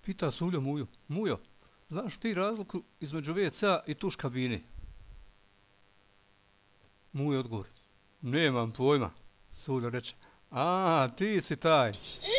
Pita Suljo Mujo. Mujo, znaš ti razliku između WC-a i tuš kabine? Mujo odgovori. Nemam pojma. Suljo reče. A, ti si taj.